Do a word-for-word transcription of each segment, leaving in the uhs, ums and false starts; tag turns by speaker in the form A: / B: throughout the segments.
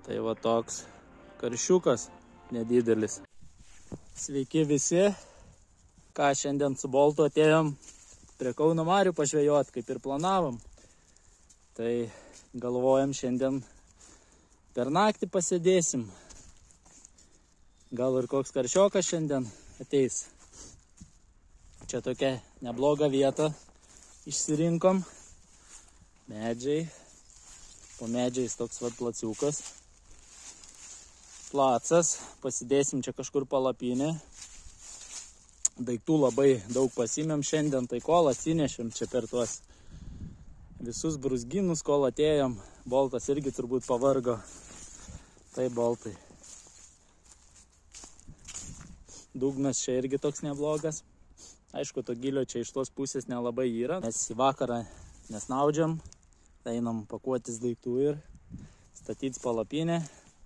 A: Tai va toks karšiukas nedidelis. Sveiki visi, ką šiandien su Boltu atėjom prie Kauno marių pažvejot, kaip ir planavom. Tai galvojam šiandien per naktį pasėdėsim. Gal ir koks karšiokas šiandien ateis. Čia tokia nebloga vieta išsirinkom. Medžiai. Po medžiais toks vat placiukas. Placas. Pasidėsim čia kažkur palapinę. Daiktų labai daug pasimėm šiandien, tai kol atsinešėm čia per tuos visus brūzginus, kol atėjom. Boltas irgi turbūt pavargo. Tai Boltai. Dugnas čia irgi toks neblogas. Aišku, to gilio čia iš tos pusės nelabai yra. Mes į vakarą nesnaudžiam. Einam pakuotis daiktų ir statyti palapinę.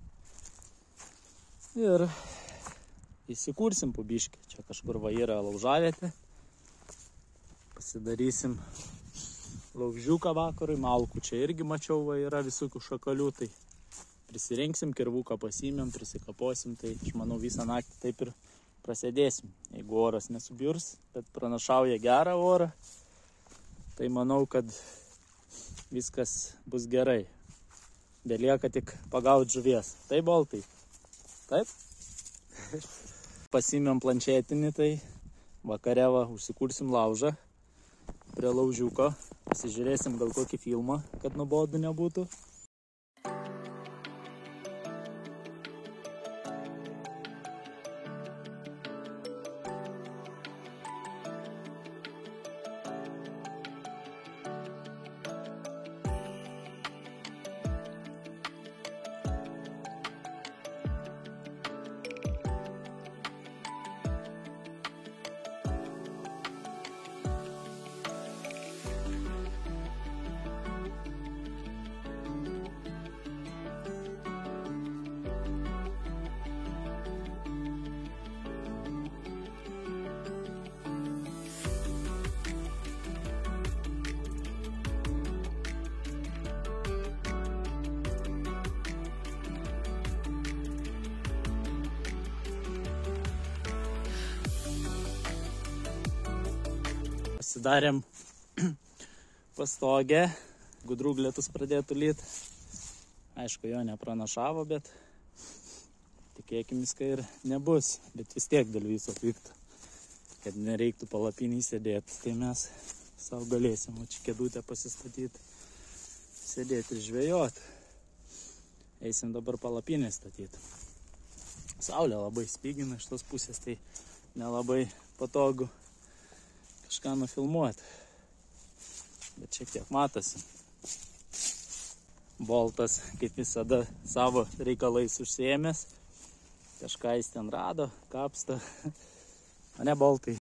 A: Ir įsikursim po biškį. Čia kažkur va yra laužavietė. Pasidarysim laužiuką vakarui. Malkų čia irgi mačiau va yra visokių šakalių. Tai prisirinksim, kirvuką pasimėm, prisikaposim. Tai aš manau visą naktį taip ir prasėdėsim. Jeigu oras nesubiurs, bet pranašauja gerą orą, tai manau, kad viskas bus gerai. Belieka tik pagauti žuvies. Taip, Boltai? Taip? Pasimėm planšetinį, tai vakare va, užsikursim laužą prie laužiuko. Pasižiūrėsim gal kokį filmą, kad nuobodu nebūtų. Pasidarėm pastogę, gudrug lietus pradėtų lyt. Aišku, jo nepranašavo, bet tikėkimės, kad ir nebus. Bet vis tiek dėl viso pikto, kad nereiktų palapinį sėdėti. Tai mes savo galėsim, o čia kėdutę pasistatyti, sėdėti ir žvejoti. Eisim dabar palapinę statyti. Saulė labai spygina iš tos pusės, tai nelabai patogu kažką nufilmuoti, bet šiek tiek matosi. Boltas, kaip visada, savo reikalais užsiėmęs. Kažką jis ten rado, kapsto. O ne, Boltai?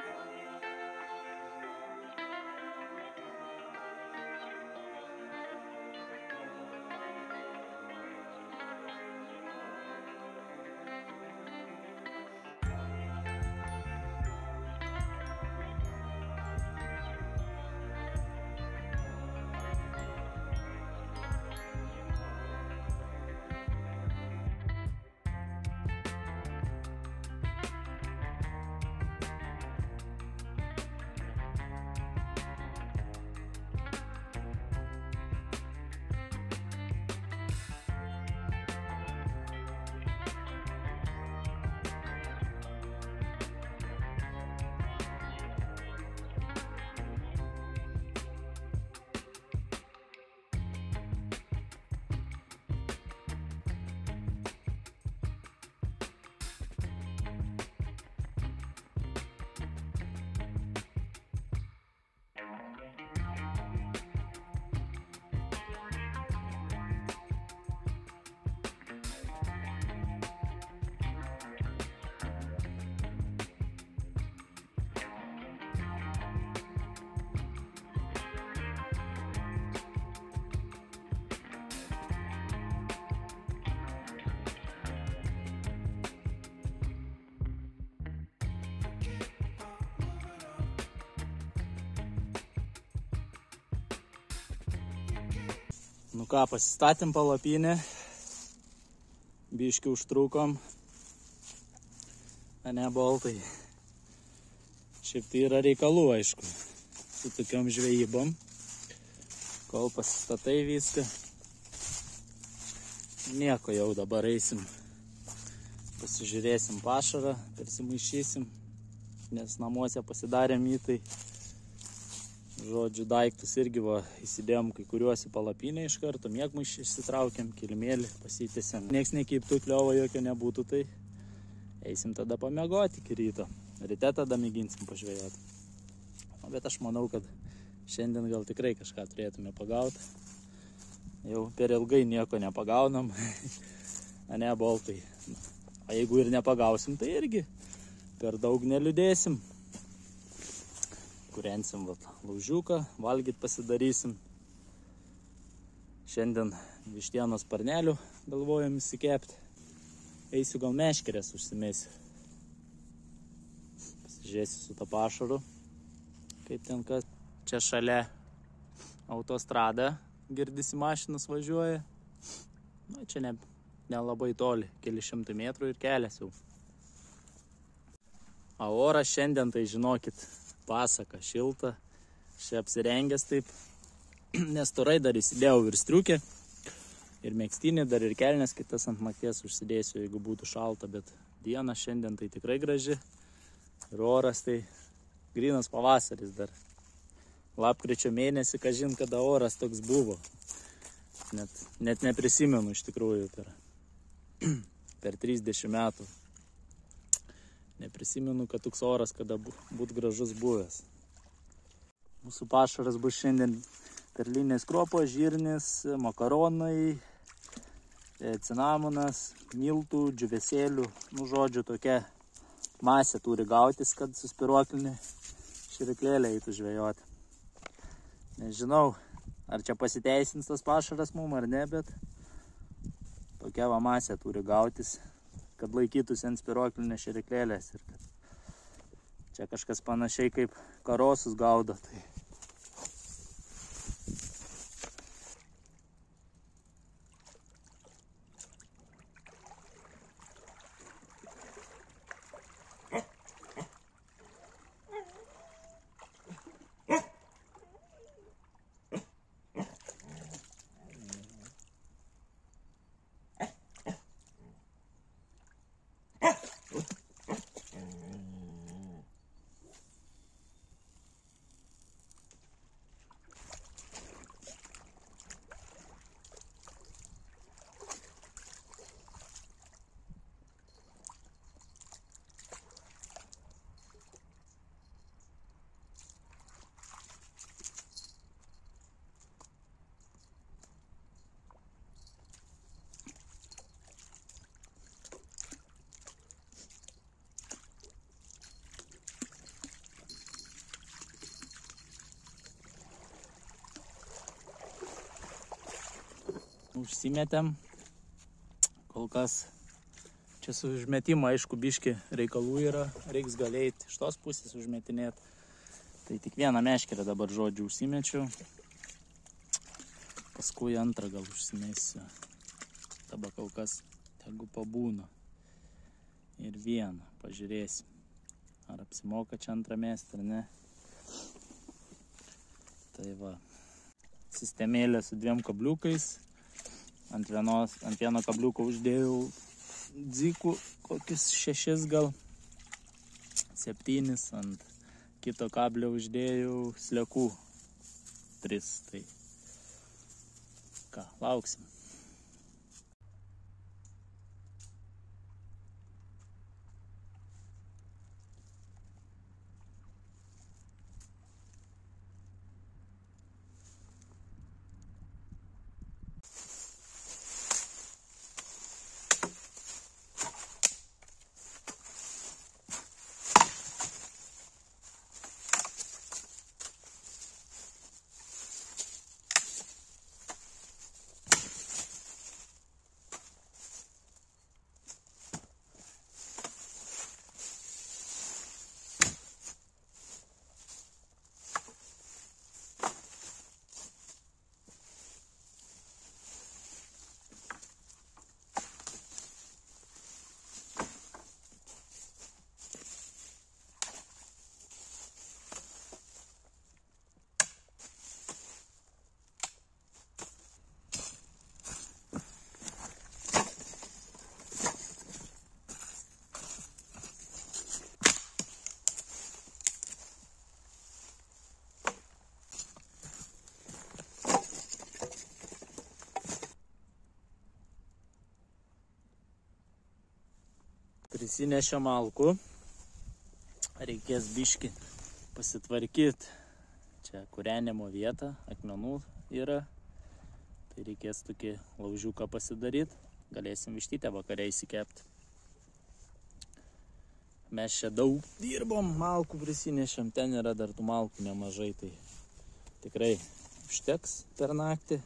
A: Nu ką, pasistatėm palapinę. biški užtrukom. Ane, boltai. Šiaip tai yra reikalų, aišku, su tokiom žvejybom. Kol pasistatai viską. Nieko, jau dabar eisim. Pasižiūrėsim pašarą, persimaišysim, nes namuose pasidarėm jį, tai žodžiu daiktus irgi va, įsidėjom kai kuriuos į palapinę iš karto, miegmaišį išsitraukėm, kilimėlį pasitėsim. Niekas nekeiptų, kliuvo jokio nebūtų, tai eisim tada pamiegoti iki ryto. Ryte tada mėginsim pažvejoti. O, bet aš manau, kad šiandien gal tikrai kažką turėtume pagauti. Jau per ilgai nieko nepagaunam. Ane, boltai. O jeigu ir nepagausim, tai irgi per daug neliūdėsim. Kurensim vat, laužiuką, valgyt pasidarysim. Šiandien vištienos sparnelių galvojam įsikepti. Eisiu gal meškerės užsimėsiu. Pasižiūrėsiu su tą pašaru, kaip ten kas. Čia šalia autostrada, girdisi mašinas važiuoja. Nu, čia ne, nelabai toli, keli šimtai metrų ir kelias jau. O oras šiandien, tai žinokit, pasaka, šilta. Čia apsirengęs taip, nes turai dar įsidėjau ir striukę, ir megztinį, dar ir kelnes kitas ant nakties užsidėsiu, jeigu būtų šalta, bet diena šiandien tai tikrai graži. Ir oras tai grynas pavasaris dar. Lapkričio mėnesį, kažin kada oras toks buvo. Net, net neprisimenu iš tikrųjų per, per trisdešimt metų. Neprisimenu, kad toks oras kada būtų gražus buvęs. Mūsų pašaras bus šiandien perlinės kruopos, žirnis, makaronai, cinamonas, miltų, džiūvėsėlių. Nu, žodžiu, tokia masė turi gautis, kad suspiruoklinį širiklėlę eitų žvejoti. Nežinau, ar čia pasiteisins tas pašaras mum ar ne, bet tokia va masė turi gautis, kad laikytųsi ant spiruoklinės širiklėlės ir kad čia kažkas panašiai kaip karosus gaudo. Tai užsimetėm, kol kas čia su užmetimu, aišku, biški reikalų yra, reiks galėti iš tos pusės užmetinėti. Tai tik vieną meškerę dabar žodžiu užsimečiau, paskui antrą gal užsimesiu. Dabar kol kas tegu pabūna. Ir vieną, pažiūrėsim, ar apsimoka čia antrą mesti ar ne. Tai va, sistemėlė su dviem kabliukais. Ant, vienos, ant vieno kabliuko uždėjau dzikų, kokius šešis gal, septynis, ant kito kablio uždėjau sliekų, tris, tai ką, lauksim. Prisinešė malkų. Reikės biški pasitvarkyti. Čia kūrenimo vieta, akmenų yra. Tai reikės tokį laužiuką pasidaryti. Galėsim vištytę vakare įsikepti. Mes čia daug dirbom, malkų prisinešėm. Ten yra dar tų malkų nemažai. Tai tikrai užteks per naktį.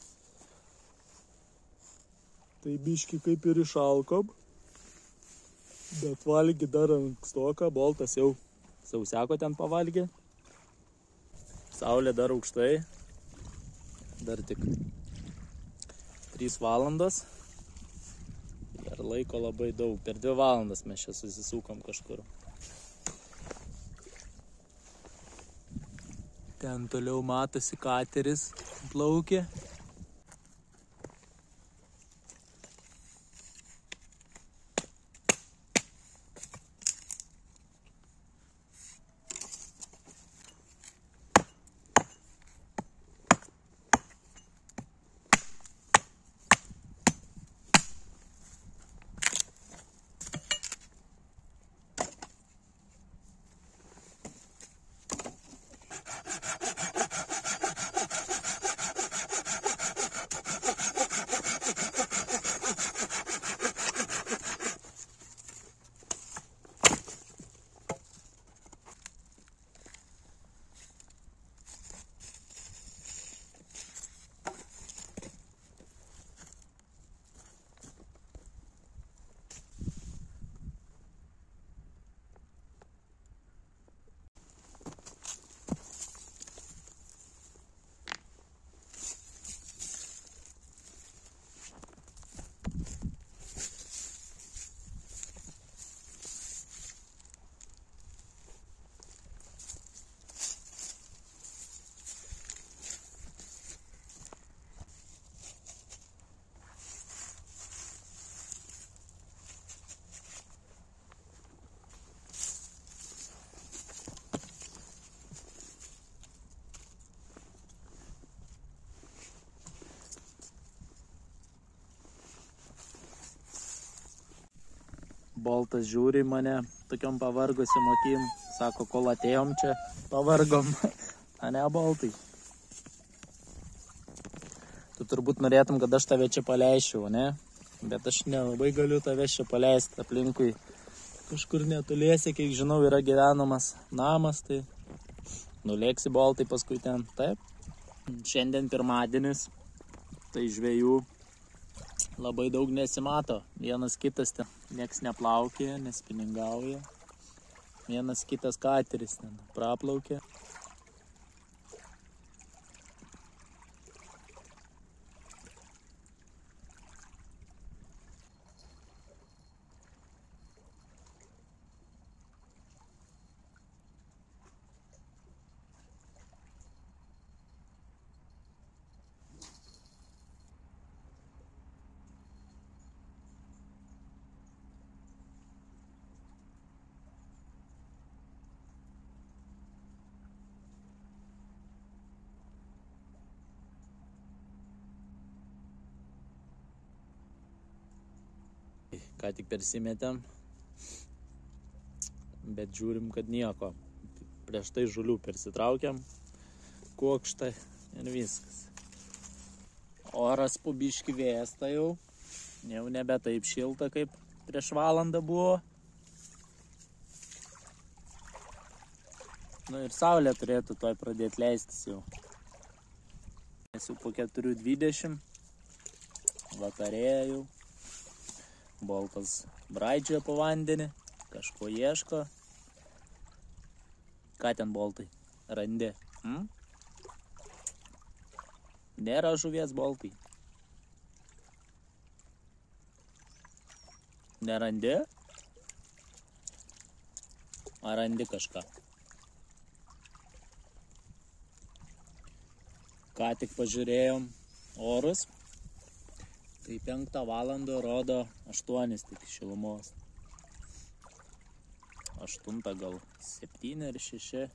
A: Tai biški kaip ir išalkom. Bet valgy dar ankstoka, boltas jau sauseko ten pavalgė. Saulė dar aukštai. Dar tik trys valandos. Dar laiko labai daug. Per dvi valandas mes čia susisukom kažkur. Ten toliau matosi kateris plaukė. Boltas žiūri į mane tokiom pavargusiom akim. Sako, kol atėjom čia, pavargom. A ne, Boltai. Tu turbūt norėtum, kad aš tave čia paleičiau, ne? Bet aš nelabai galiu tave čia paleisti aplinkui. Kažkur netoliese, kiek žinau, yra gyvenamas namas, tai nulėksi, Boltai, paskui ten. Taip. Šiandien pirmadienis, tai žvejų labai daug nesimato. Vienas kitas ten nieks neplaukė, nespiningauja. Vienas kitas kateris ten praplaukė. Ką tik persimetėm, bet žiūrim, kad nieko. Prieš tai žulių persitraukiam, kuokštą ir viskas. Oras po biškį vėsta jau, jau nebe taip šilta, kaip prieš valandą buvo. Nu ir saulė turėtų toj pradėti leistis jau. Mes jau po keturių dvidešimt, vakarėja jau. Boltas braidžioja po vandenį, kažko ieško. Ką ten, Boltai? Randi? Hmm? Nėra žuvies, Boltai. Nerandi? Ar randi kažką? Ką tik pažiūrėjom orus. Tai penktą valandą rodo aštuonis tik šilumos. Aštuntą gal septyni ar šeši.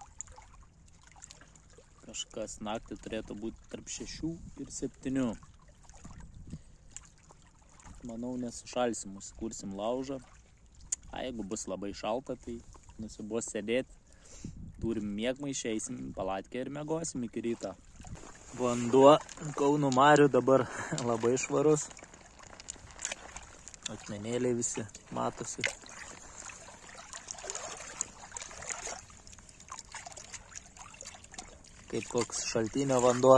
A: Kažkas naktį turėtų būti tarp šešių ir septynių. Manau, nesušalsim, užsikursim laužą. A, jeigu bus labai šalta, tai nusibos sėdėti. Turim miegmaišį, eisim į palatkę ir miegosim iki ryto. Vanduo Kauno marių dabar labai švarus. Akmenėliai visi matosi. Kaip koks šaltinio vanduo.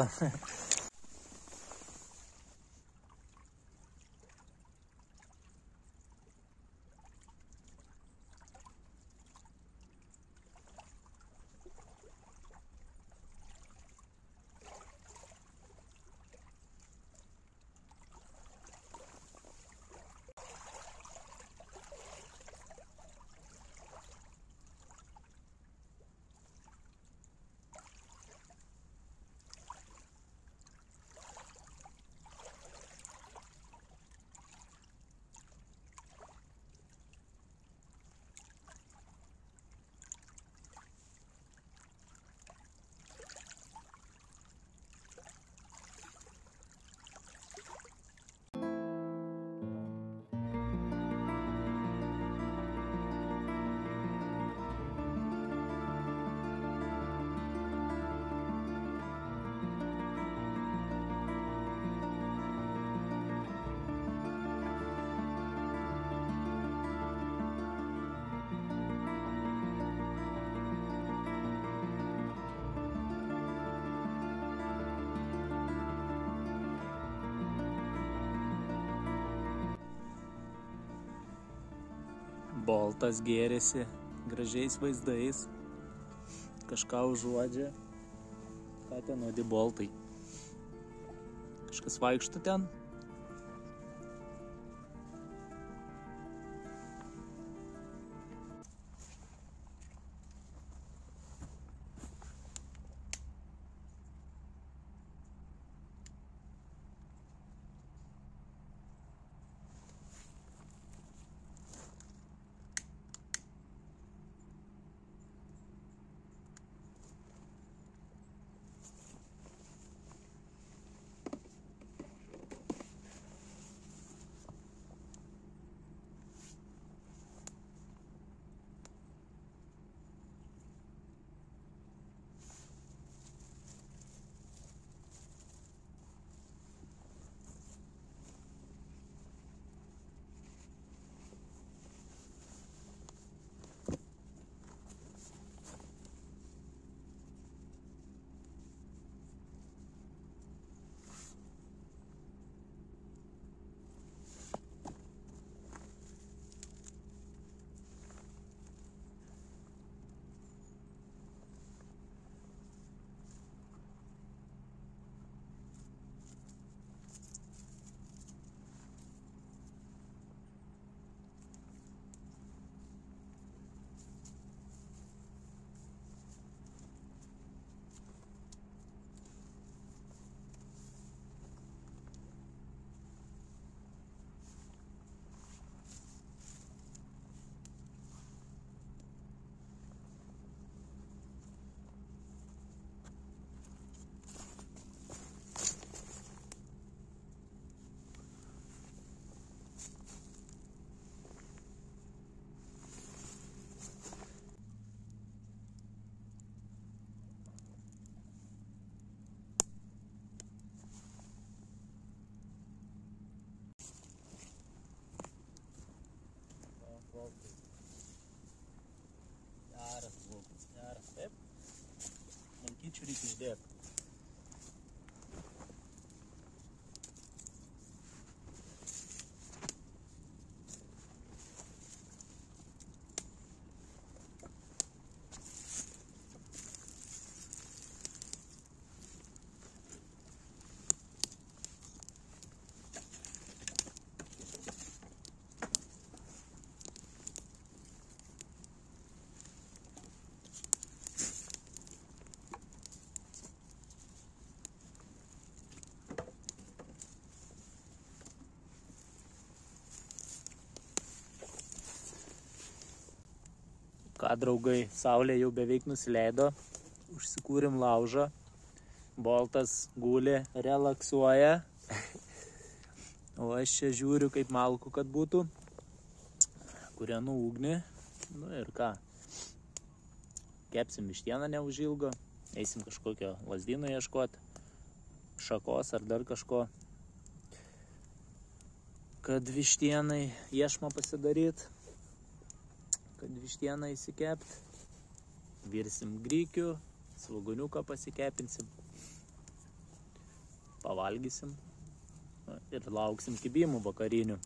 A: Boltas gėrėsi gražiais vaizdais, kažką užuodžia. Ką ten nuodi boltai? Kažkas vaikšto ten? Geras, Lukas, geras, taip. Mankyčių reikia išdėti. Ką, draugai, saulė jau beveik nusileido, užsikūrėm laužą, Boltas guli, relaksuoja, o aš čia žiūriu kaip malku, kad būtų. Kūrenų ugnį. Nu ir ką. Kepsim vištieną neužilgo. Eisim kažkokio lazdyno ieškoti. Šakos ar dar kažko. Kad vištienai iešmą pasidaryt. Kad vištieną įsikept. Virsim grikių. Svoguniuką pasikepinsim. Pavalgysim. Ir lauksim kibimų vakarinių.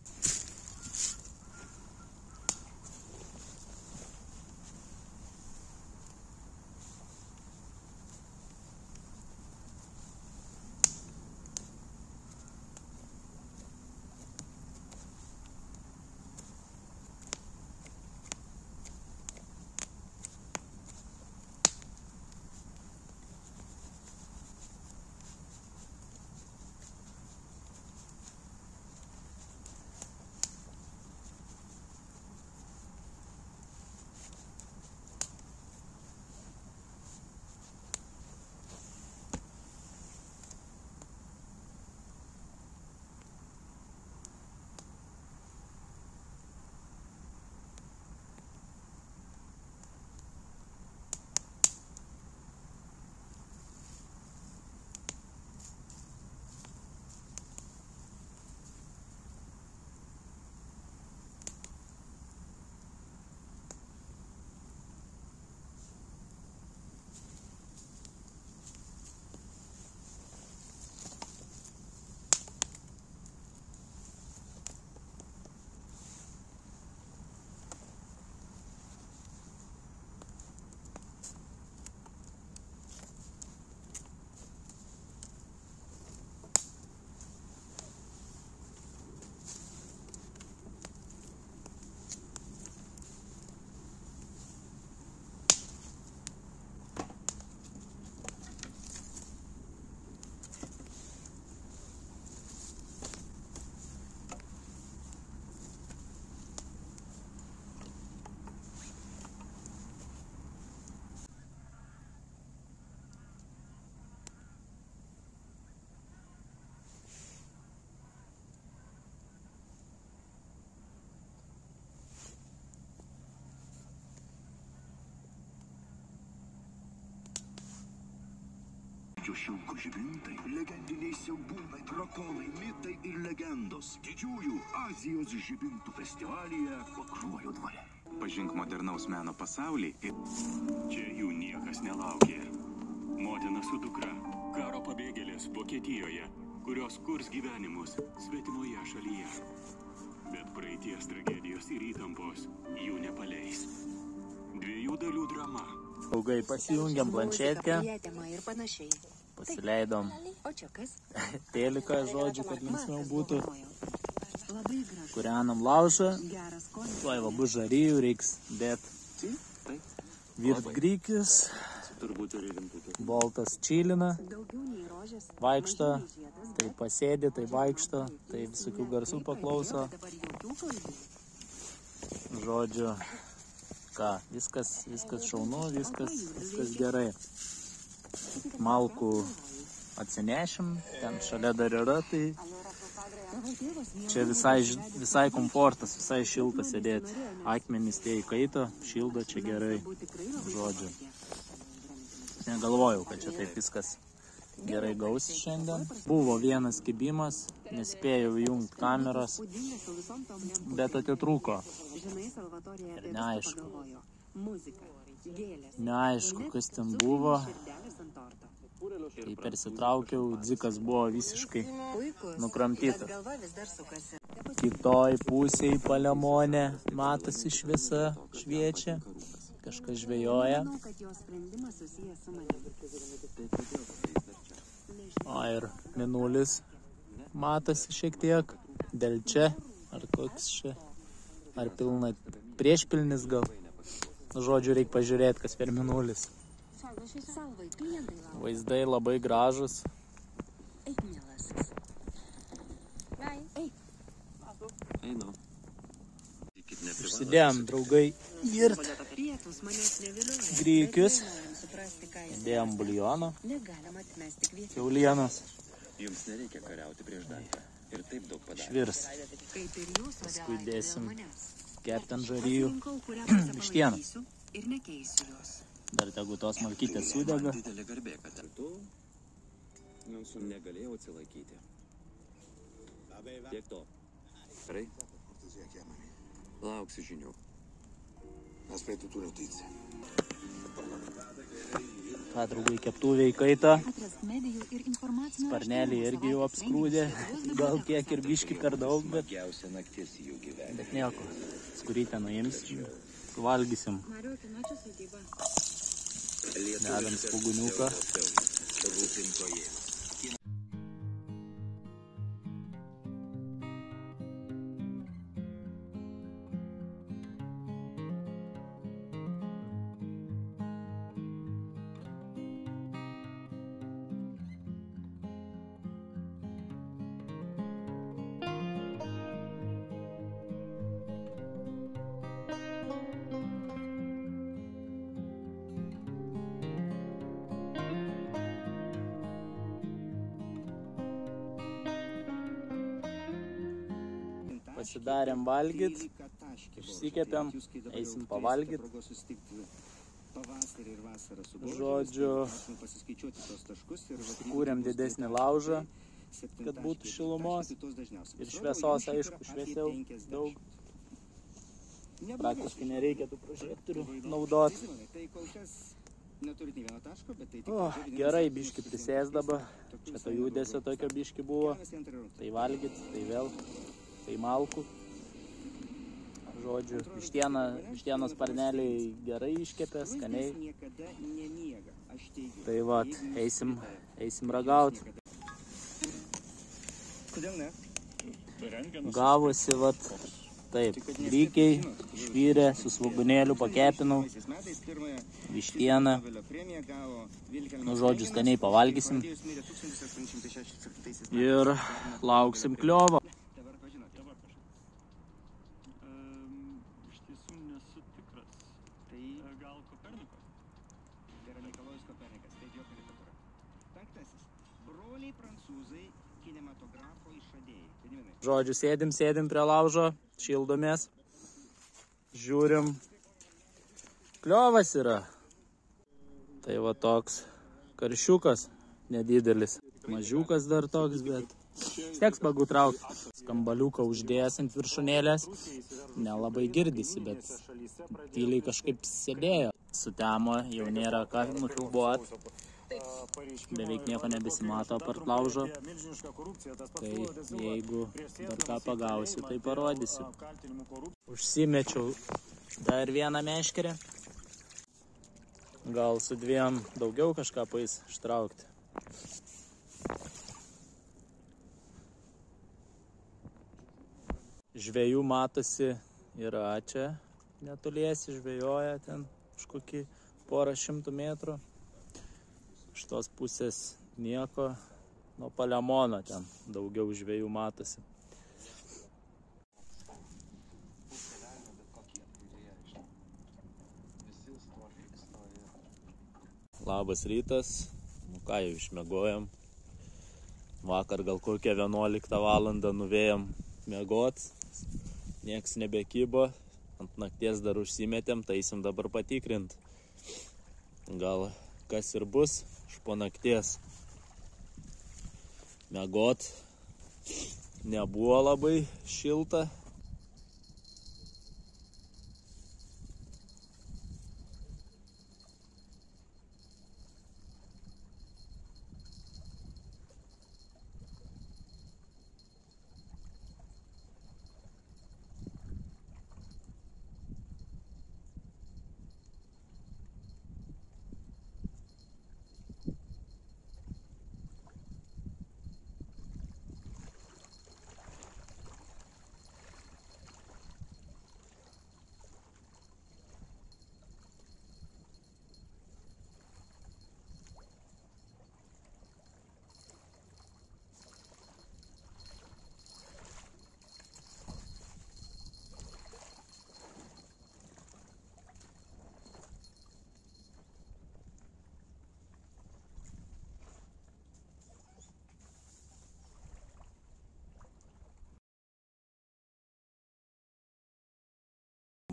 B: Šilko žibintai, legendiniai siaubūnai, drakonai, mitai ir legendos. Didžiųjų Azijos žibintų festivalyje Pakruojo dvare.
C: Pažink modernaus meno pasaulį ir...
D: Čia jų niekas nelaukė. Motina su dukra, karo pabėgėlės Vokietijoje, kurios kurs gyvenimus svetimoje šalyje. Bet praeities tragedijos ir įtampos jų nepaleis. Dviejų dalių drama.
A: Ilgai pasijungiam planšetkę. Pasileidom teliką, žodžiu, kad linksmiau būtų. Kūrenam laužą. Tuoj va bus žarijų, reiks dėt virt grikius. Boltas čilina. Vaikšto. Tai pasėdi, tai vaikšto. Tai visokių garsų paklauso. Žodžiu. Ką, viskas, viskas šaunu, viskas, viskas gerai. Malkų atsinešim, ten šalia dar yra, tai čia visai, visai komfortas, visai šilta sėdėti. Akmenys tie įkaito, šildo, čia gerai, žodžiu. Negalvojau, kad čia taip viskas gerai gausi šiandien. Buvo vienas kibimas, nespėjau įjungti kameras, bet atitrūko. Ir neaišku. Neaišku, kas ten buvo. Kai persitraukiau, dzikas buvo visiškai nukramtytas. Kitoj pusėj Palemonė matosi šviesa, šviečia. Kažkas žvejoja. O ir mėnulis matosi šiek tiek. Dėl čia, ar koks čia, ar pilna priešpilnis gal. Žodžiu, reikia pažiūrėti, kas per mėnulis. Vaizdai labai gražus. Užsidėjom, draugai, virt grikius. Įdėjom buljoną. Kiaulienos.
C: Jums nereikia kariauti prieš Dantę. Ir taip daug padarė.
A: Švirs. Paskui dėsim kepti ant žarijų vištieną. Dar tegu tos malkytės sudega.
C: Didelė garbė, kad tu negalėjau atsilaikyti. Tiek to. Gerai? Lauksiu žinių.
B: Aspetto tų notizie.
A: Ką, draugai, keptuvė įkaita. Sparnelį irgi jau apskrūdė. Gal kiek ir biški per daug, bet, bet nieko. Skurytę nuimsim, suvalgysim. Dedam spuguniuką. Pasidarėm valgyt, išsikepėm, eisim pavalgyt. Žodžiu, kūrėm didesnį laužą, kad būtų šilumos ir šviesos, aišku, šviesiau daug. Praktiškai nereikia tų prožektorių naudoti. O, gerai, biški prisėsdaba, čia to judesio tokio biški buvo, tai valgyt, tai vėl. Tai malkų. Žodžiu, vištiena, vištienos sparneliai gerai iškepė, skaniai. Tai vat, eisim, eisim ragaut. Gavosi vat, taip, grikiai, švyrė, su svogūnėliu pakepinau, vištieną. Nu, žodžiu, skaniai pavalgysim. Ir lauksim kliovo. Žodžiu, sėdim, sėdim prie laužo, šildomės, žiūrim, kliovas yra. Tai va toks karšiukas, nedidelis, mažiukas dar toks, bet steks bagų traukti. Skambaliuką uždėjęs ant viršūnėlės, nelabai girdisi, bet tyliai kažkaip sėdėjo. Sutemo, jau nėra ką nufilmuot. Beveik nieko nebesimato apart laužo. Tai jeigu dar ką pagausiu, tai parodysiu. Užsimečiau dar vieną meškerę. Gal su dviem daugiau kažką pais ištraukti. Žvejų matosi yra čia. Netoliesi žvejoja ten kažkokį porą šimtų metrų. Iš tos pusės nieko, nuo Palemono ten daugiau žvejų matosi. Labas rytas, nu ką jau išmiegojom. Vakar gal kokią vienuoliktą valandą nuvėjom miegot, nieks nebekybo, ant nakties dar užsimetėm, taisim dabar patikrint. Gal kas ir bus iš po nakties. Miegot nebuvo labai šilta.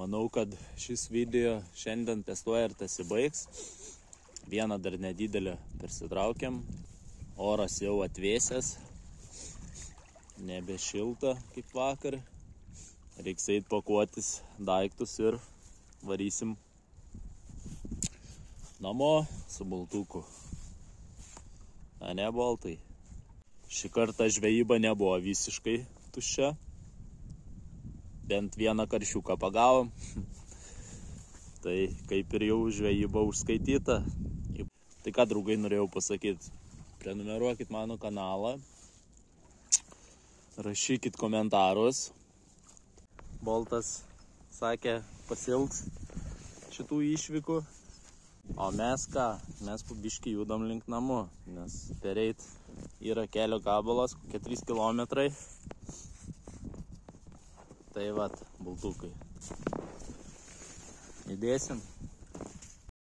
A: Manau, kad šis video šiandien testuoja ir tesibaigs. Vieną dar nedidelę persitraukiam. Oras jau atvėsęs. Nebe šilta kaip vakar. Reiks eit pakuotis daiktus ir varysim namo su baltuku. A ne, baltai. Šį kartą žvejyba nebuvo visiškai tuščia. Bent vieną karšiuką pagavom. Tai kaip ir jau žvejyba užskaityta. Tai ką, draugai, norėjau pasakyti. Prenumeruokit mano kanalą. Rašykit komentarus. Baltas sakė, pasilgs šitų išvykų. O mes ką? Mes po biškį judam link namų. Nes pereit yra kelio gabalas, kokie trys kilometrai. Tai vat, baltukai. Įdėsim.